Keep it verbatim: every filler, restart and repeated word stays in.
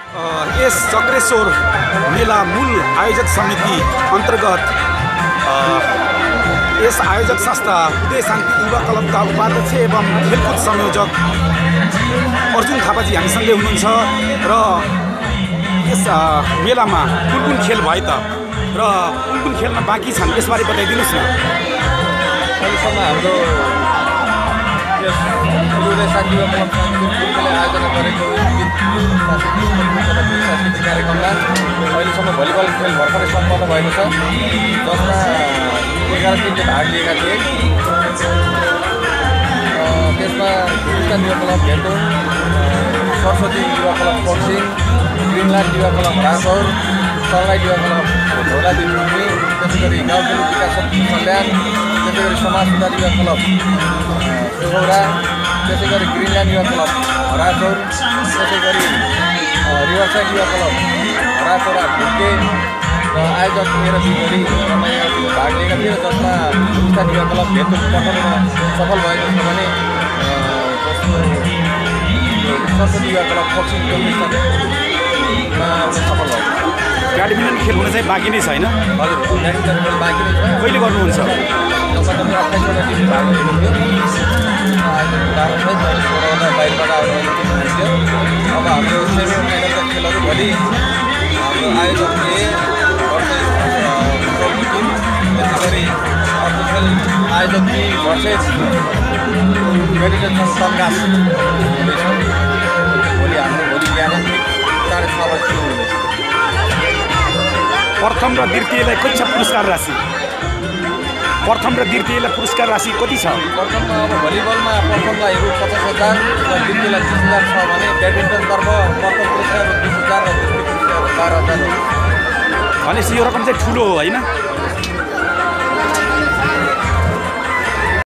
यस चक्रेश्वर मेला मूल आयोजक समिति अन्तर्गत यस आयोजक संस्था उदय शान्ति युवा क्लबका उपाध्यक्ष एवं खेलकुद संयोजक अर्जुन थापाजी हामीसँगै हुनुहुन्छ र यस मेलामा कुन कुन खेल भयो त र कुन कुन खेलमा बाँकी छन् यसबारे बताइदिनुहोस् न। अहिलेसम्म हाम्रो यस उदय शान्ति युवा क्लब शान्तिपुरले आयोजना गरेको सांस्कृतिक कार्यक्रममा अहिलेसम्म भलिबल खेल भर्खरै सम्पन्न भएको छ, जसमा एघार टिमले भाग लिएका थिए। त्यसमा क्रिस्चियन युवा क्लब भेटौँ, सरस्वती युवा क्लब बक्सिङ, ग्रिनल्यान्ड युवा क्लब राजौर, सनलाइट युवा क्लब ढोलादी टुक्री, त्यसै गरी गाउँखेल विकास समिति कल्याण, त्यसै गरी समाज सुधार युवा क्लब सुगौरा, त्यसै गरी ग्रिनल्यान्ड युवा क्लब राजौर, त्यसै गरी रिभरसाइड युवा क्लब राजौरा भुर्के र आयोजक मेरो बिगरी रमाइलो भाग लिएका थिए, जसमा क्रिस्चियन युवा क्लब भेटौँ पठाउनमा सफल भएको छ भने सरस्वती युवा क्लब बक्सिङ टुर्नामेन्टमा सफल भएको छ। ब्याडमिन्टन खेल हुन चाहिँ बाँकी नै छैन? हजुर, ब्याडमिन्टन खेल बाँकी नै छ। कहिले गर्नुहुन्छ? अठाइसवटा टिम भाग लिएको थियो, सोह्रवटा बाहिरबाट आउने थियो। अब हाम्रो सेमी फाइनलका खेलहरू भोलि हाम्रो आयोजक थिए टिम, त्यसै गरी अर्को खेल आयोजक टिम भर्सेस मेडिटेसन सङ्घास हुँदैछ। भोलि हाम्रो भोलि बिहान साढे छ बजी सुरु हुँदैछ। प्रथम र द्वितीयलाई कति छ पुरस्कार राशि? प्रथम र द्वितीयलाई पुरस्कार राशि कति छ? प्रथममा अब भलिबलमा प्रथमलाई रु पचास हजार र द्वितीयलाई तिस हजार छ भने ब्याडमिन्टनतर्फ प्रथम पुरस्कार बिस हजार र द्वितीय पुरस्कार बाह्र हजार। भनेपछि यो रकम चाहिँ ठुलो हो होइन?